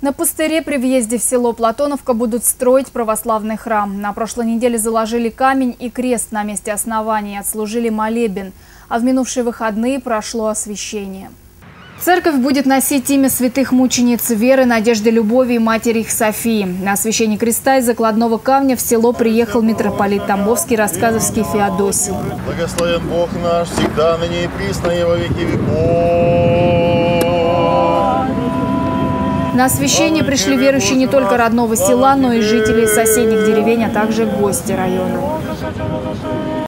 На пустыре при въезде в село Платоновка будут строить православный храм. На прошлой неделе заложили камень и крест на месте основания, отслужили молебен. А в минувшие выходные прошло освящение. Церковь будет носить имя святых мучениц Веры, Надежды, Любови и матери их Софии. На освящение креста и закладного камня в село приехал митрополит Тамбовский Рассказовский Феодосий. Благословен Бог наш, всегда, ныне и присно, и во веки веков. На освящение пришли верующие не только родного села, но и жители соседних деревень, а также гости района.